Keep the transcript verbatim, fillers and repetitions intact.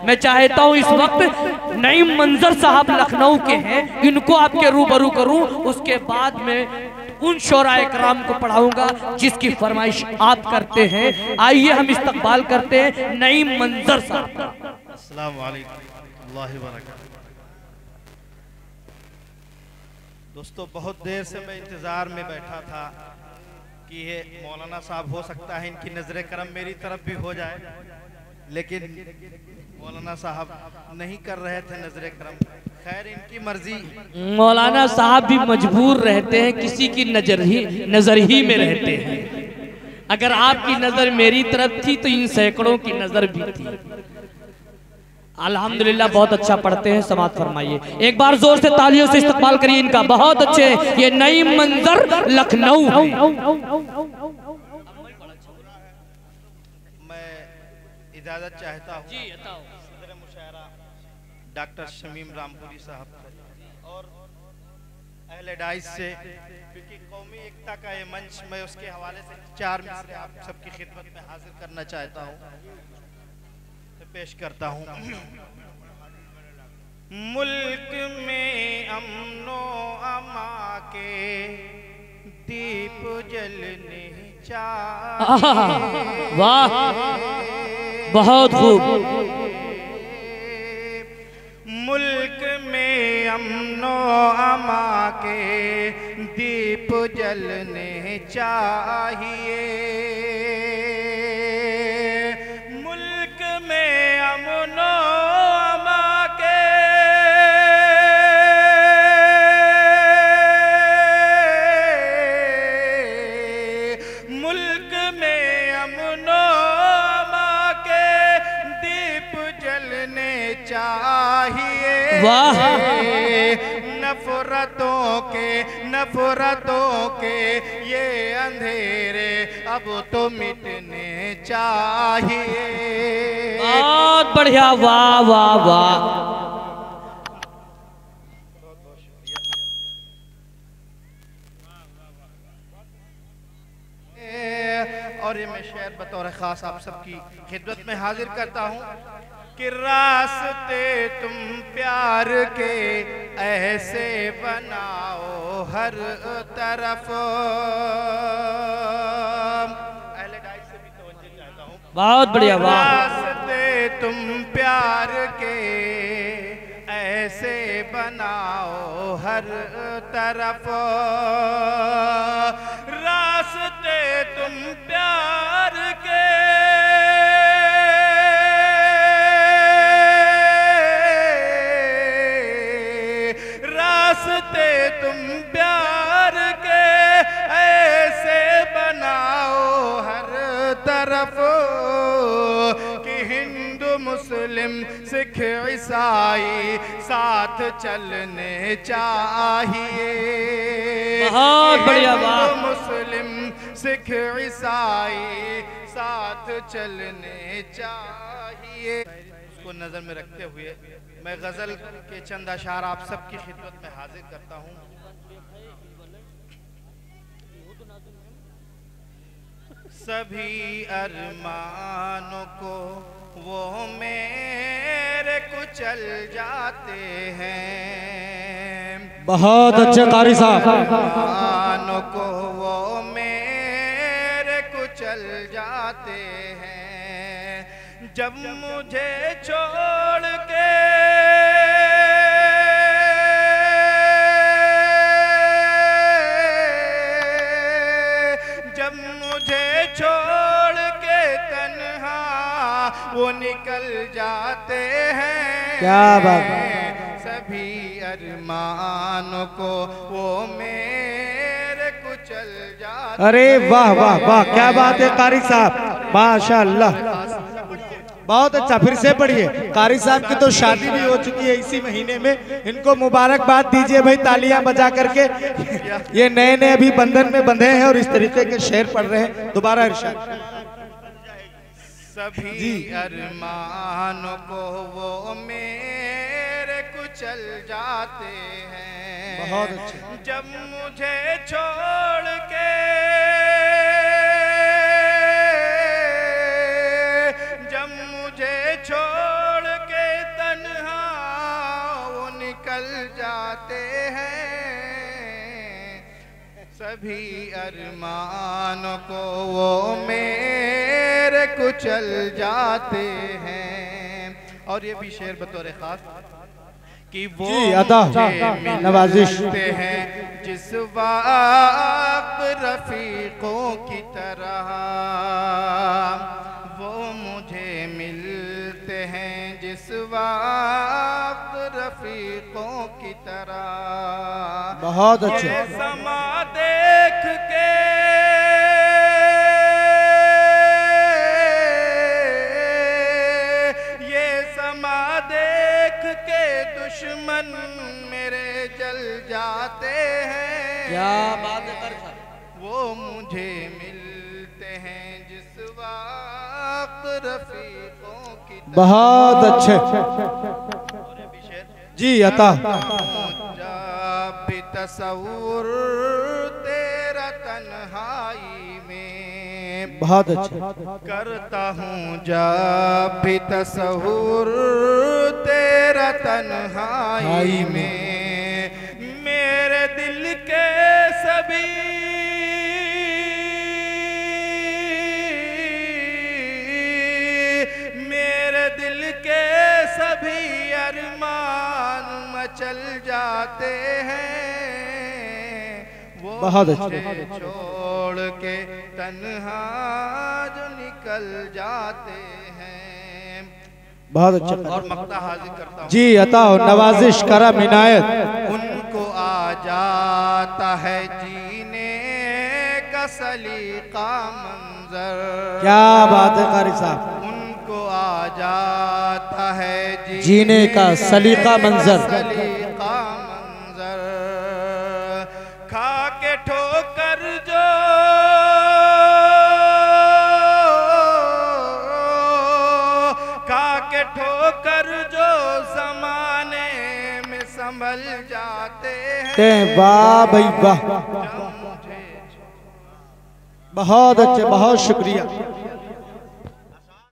मैं चाहता हूँ इस वक्त नईम मंजर साहब लखनऊ के हैं, इनको आपके रूबरू करूं, उसके बाद में उन शोराए कराम को पढ़ाऊंगा जिसकी फरमाइश आप करते हैं। आइए हम इस्तकबाल करते हैं नईम मंजर साहब का। अस्सलाम वालेकुम अल्लाह बरकातहू। दोस्तों, बहुत देर से मैं इंतज़ार में बैठा था कि ये मौलाना साहब हो सकता है इनकी नज़र करम मेरी तरफ भी हो जाए, लेकिन मौलाना साहब नहीं कर रहे थे नज़र करम। खैर, इनकी मर्जी। मौलाना साहब भी मजबूर रहते हैं, किसी की नजर ही नजर ही में रहते हैं। अगर आपकी नजर मेरी तरफ थी तो इन सैकड़ों की नजर भी थी। अल्हम्दुलिल्लाह बहुत अच्छा पढ़ते हैं, समात फरमाइए। एक बार जोर से तालियों से इस्तकबाल करिए इनका। बहुत अच्छे, ये नईम मंजर लखनऊ है। मैं इजाजत चाहता हूँ सदर मुशायरा डॉक्टर शमीम रामपुरी साहब और अहले डाइस से, क्योंकि कौमी एकता का ये मंच, मैं उसके हवाले से चार मिसरे आप सबकी खिदमत में हाजिर करना चाहता हूँ, पेश करता हूँ। मुल्क में अमनो अमा के दीप जलने चाहिए। वाह, बहुत खूब। मुल्क में अमनो अमा के दीप जलने चाहिए। अमनो अमा के मुल्क में अमनो अमा के दीप जलने चाहिए। वाह, नफरतों के नफरतों के ये अंधेरे अब तो मिटने चाहिए। बहुत बढ़िया, वाह वाह वाह। और ये मैं शेर बतौर खास आप सबकी खिदमत में हाजिर करता हूँ कि रास्ते तुम प्यार के ऐसे बनाओ हर तरफ। बहुत बढ़िया, वाह। रास्ते तुम प्यार के ऐसे बनाओ हर तरफ। रास्ते तुम प्यार के रास्ते तुम प्यार के ऐसे बनाओ हर तरफ कि हिंदू मुस्लिम सिख ईसाई साथ चलने चाहिए। बहुत बढ़िया, वाह। मुस्लिम सिख ईसाई साथ चलने चाहिए। उसको नजर में रखते हुए मैं गजल के चंद अशार आप सबकी खिदमत में हाजिर करता हूँ। सभी अरमानों को वो मेरे कुचल जाते हैं। बहुत अच्छे कारी साहब। अरमानों को वो मेरे कुचल जाते हैं। जब मुझे छोड़ के जब मुझे छोड़ के तन्हा वो निकल जाते हैं। क्या बात है। सभी अरमानों को वो मेरे कुचल जाते। अरे वाह वाह वाह, क्या बात है कारी साहब, माशाअल्लाह। बहुत अच्छा, फिर से पढ़िए। कारी साहब की तो शादी भी हो चुकी है इसी महीने में, इनको मुबारकबाद दीजिए भाई तालियां बजा करके। ये नए नए अभी बंधन में बंधे हैं और इस तरीके के शेर पढ़ रहे हैं। दोबारा इरशाद। सभी अरमानों को वो मेरे कुचल जाते हैं। बहुत अच्छे। जब मुझे छोड़ के जब मुझे छोड़ के सभी अरमानों को वो मेरे कुचल जाते हैं। और ये भी शेर बतौर खास कि वो मुझे नवाजिश मिलते हैं जिस वक्त रफीकों की तरह, वो मुझे मिलते हैं जिस वक्त रफीकों की तरह। बहुत अच्छे। ये समा देख के ये समा देख के दुश्मन मेरे जल जाते हैं। क्या बात है कर साहब। वो मुझे मिलते हैं जिस वक्त रफीकों की तरह। बहुत अच्छे जी अता। जब भी तसव्वुर तेरा तन्हाई में, बहुत अच्छे करता हूँ जब भी तसव्वुर तेरा तन्हाई में, मेरे दिल के सभी मेरे दिल के सभी अरमान मचल जाते हैं। वो बहुत अच्छे। मुझे छोड़ के तन्हा जो निकल जाते हैं। बहुत अच्छा। और मक्ता हाजिर करता हूँ जी अता हो, नवाजिश करम इनायत। उनको आ जाता है जीने का सलीका मंजर। क्या बात है कारी साहब। उनको आ जाता है जीने, जीने का सलीका मंजर। सलीका मंजर। खा के ठोकर जो खा के ठोकर जो जमाने में संभल जाते हैं। वाह भाई वाह, बहुत अच्छे, बहुत शुक्रिया।